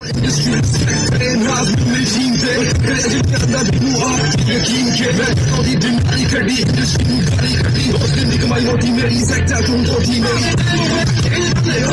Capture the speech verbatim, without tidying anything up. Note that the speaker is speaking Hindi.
नाज मशीन से यकीन के मैं कभी दिन गाड़ी खड़ी इंडस्ट्री गाड़ी खड़ी उस दिन की कमाई होती मेरी सेक्टर तुम होती मेरी